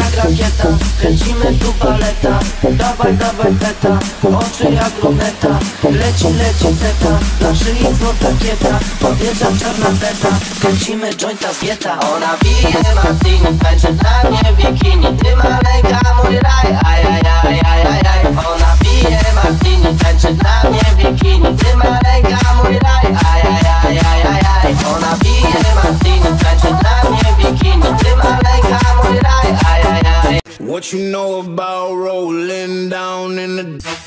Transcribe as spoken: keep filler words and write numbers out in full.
jak rakieta, kręcimy tu baleta. Dawaj, dawaj beta, oczy jak luneta. Leci, leci zeta, na szyi złota kieta. Podjeżdża czarna beta, kręcimy jointa z gieta. Ona pije martini, tańczy dla mnie bikini. Ty maleńka, mój raj, ajajajajajaj. Ona pije martini, tańczy dla mnie bikini. Ty maleńka, mój raj, ajajajajajaj. Ona pije martini, tańczy dla mnie bikini. Ty maleńka, mój raj, ajajaj. What you know about rolling down in the